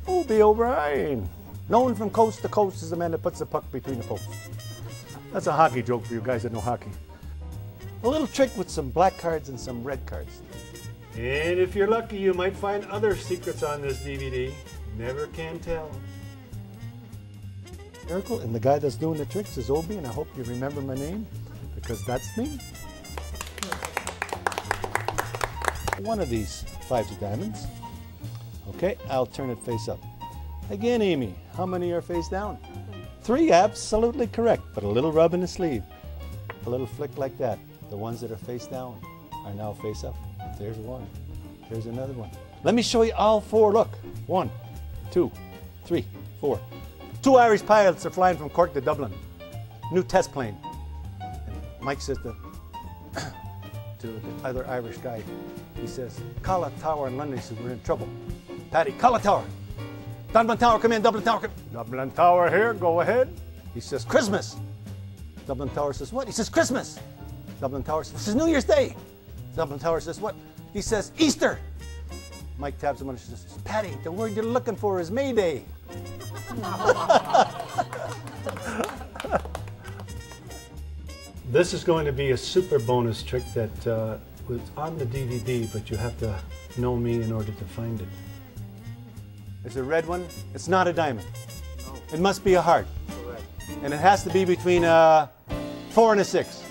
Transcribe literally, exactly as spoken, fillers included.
Obie O'Brien, known from coast to coast as the man that puts the puck between the posts. That's a hockey joke for you guys that know hockey. A little trick with some black cards and some red cards. And if you're lucky, you might find other secrets on this D V D. Never can tell. Miracle, and the guy that's doing the tricks is Obie, and I hope you remember my name, because that's me. One of these fives of diamonds. Okay, I'll turn it face up. Again, Amy, how many are face down? Three, absolutely correct, but a little rub in the sleeve. A little flick like that. The ones that are face down are now face up. There's one. There's another one. Let me show you all four. Look. One, two, three, four. Two Irish pilots are flying from Cork to Dublin. New test plane. And Mike says to, to the other Irish guy, he says, call a tower in London. He says, we're in trouble. Paddy, call a tower. Dublin Tower, come in. Dublin Tower, come in. Dublin Tower here, go ahead. He says, Christmas. Dublin Tower says, what? He says, Christmas. Dublin Tower says, New Year's Day. Dublin Tower says, what? He says, Easter. Mike taps him on the shoulder and says, Paddy, the word you're looking for is May Day. This is going to be a super bonus trick that uh, was on the D V D, but you have to know me in order to find it. There's a red one. It's not a diamond. No. It must be a heart. Correct. And it has to be between a four and a six.